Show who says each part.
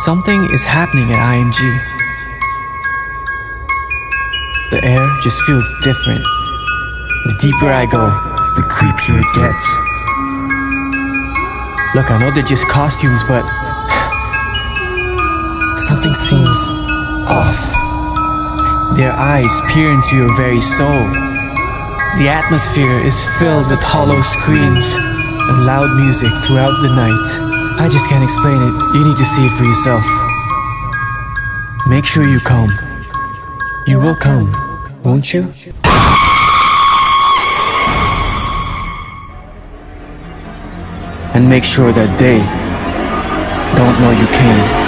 Speaker 1: Something is happening at IMG. The air just feels different. The deeper I go, the creepier it gets. Look, I know they're just costumes, but something seems off. Their eyes peer into your very soul. The atmosphere is filled with hollow screams and loud music throughout the night. I just can't explain it. You need to see it for yourself. Make sure you come. You will come, won't you? And make sure that they don't know you came.